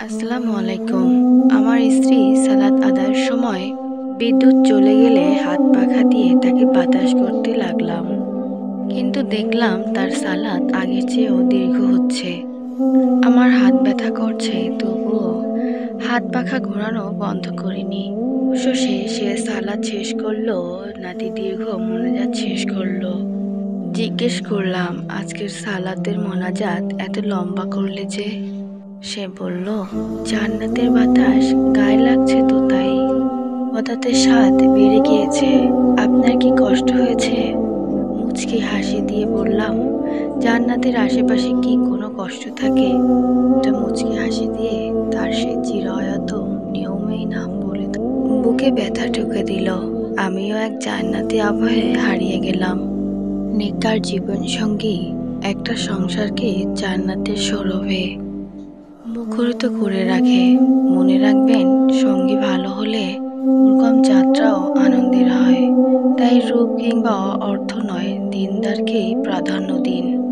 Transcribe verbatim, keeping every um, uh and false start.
আসসালামু আলাইকুম। আমার স্ত্রী সালাত আদায়ের সময় বিদ্যুৎ চলে গেলে হাত পাখা দিয়ে তাকে বাতাস করতে লাগলাম, কিন্তু দেখলাম তার সালাত আগের চেয়েও দীর্ঘ হচ্ছে। আমার হাত ব্যথা করছে, তবুও হাত পাখা ঘোরানো বন্ধ করিনি। অবশেষে সে সালাত শেষ করলো নাকি দীর্ঘ মোনাজাত শেষ করলো। জিজ্ঞেস করলাম, আজকের সালাতের মোনাজাত এত লম্বা করলে যে? সে বলল, জান্নাতের বাতাস গায়ে লাগছে তো তাই। হঠাৎ স্বাদ বেড়ে গিয়েছে। আপনার কি কষ্ট হয়েছে? মুচকি হাসি দিয়ে বললাম, জান্নাতের আশেপাশে কি কোনো কষ্ট থাকে? একটা মুচকি হাসি দিয়ে তার সে চিরায়ত নিয়মেই নাম বলে দিল। বুকে ব্যথা ঢুকে দিল। আমিও এক জান্নাতি আবহে হারিয়ে গেলাম। নেককার জীবনসঙ্গী একটা সংসারকে জান্নাতের সৌরভে মুখরিত করে রাখে। মনে রাখবেন, সঙ্গী ভালো হলে দুর্গম যাত্রাও আনন্দের হয়। তাই রূপ কিংবা অর্থ নয়, দিনদারকেই প্রাধান্য দিন।